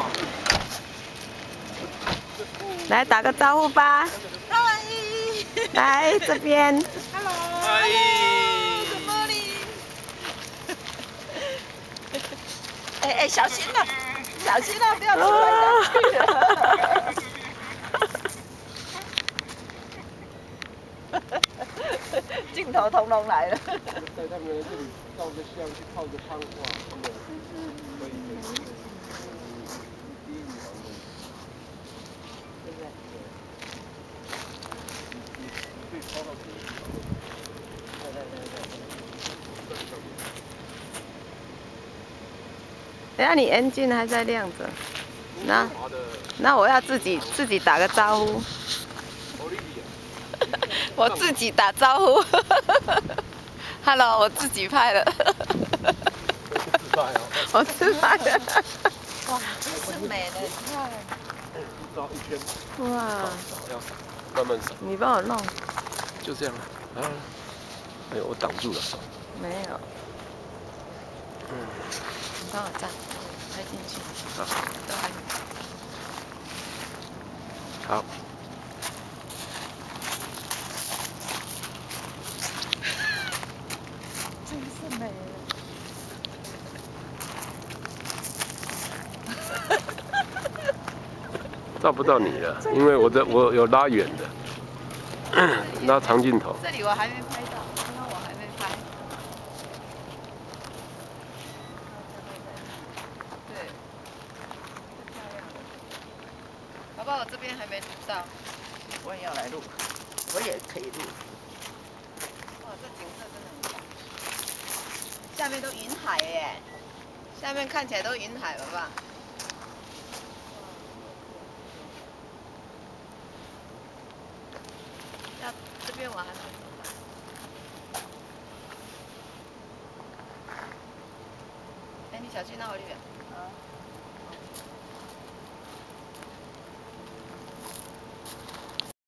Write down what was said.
来打个招呼吧。 嗨。 来这边。 Hello。 嗨。 Good morning。哎，小心了，小心了，不要出来下去了。镜头通通来了。 在他们这里照个相，去泡个汤，哇，他们可以。第一女王的， 对不对？ 你可以泡到第一女王的。 等下你 engine 还在亮着，那我要自己打个招呼。我自己打招呼。Hello， 我自己拍了。 自拍哦。 我自拍的。 哇，真是美的，你看。 绕一圈。 哇。 要慢慢扫。 你帮我弄。 就这样啊。哎呦，我挡住了。 没有。你帮我站，拍进去。 好。 都还没。 好。 真是美了。 照不到你了，因为我有拉远的，拉长镜头。 这里我还没拍到，刚刚我还没拍。对，漂亮的。宝宝，我这边还没录到。 我也要来录，我也可以录。 哇，这景色真的很棒。下面都云海耶，下面看起来都云海了吧？这边我还没录到。哎，你小心那我里边。啊。